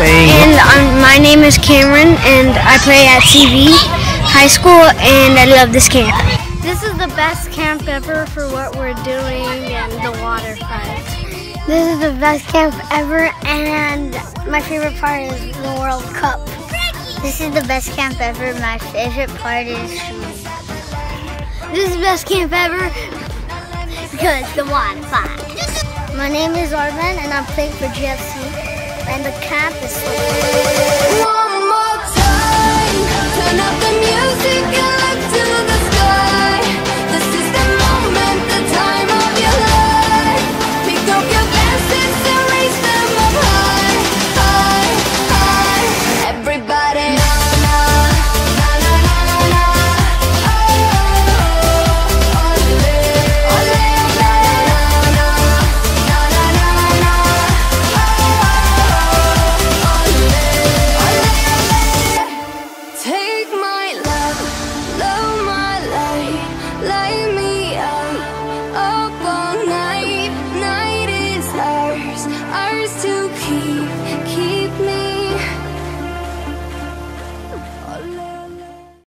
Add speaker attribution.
Speaker 1: saying.
Speaker 2: And my name is Cameron, and I play at CV High School, and I love this camp. This is the best camp ever for what we're doing and the water part. This is the best camp ever, and my favorite part is the World Cup. This is the best camp ever. My favorite part is shooting. This is the best camp ever because the water part. My name is Arvin, and I'm playing for GFC, and the camp is so cool.
Speaker 3: One more time, turn up the music and look to the sky. This is the moment, the time of your life. Pick up your glasses and raise them up high, high, high. Everybody, na na na na na na. Oh, ole, ole, na na na na na na. Take my love, love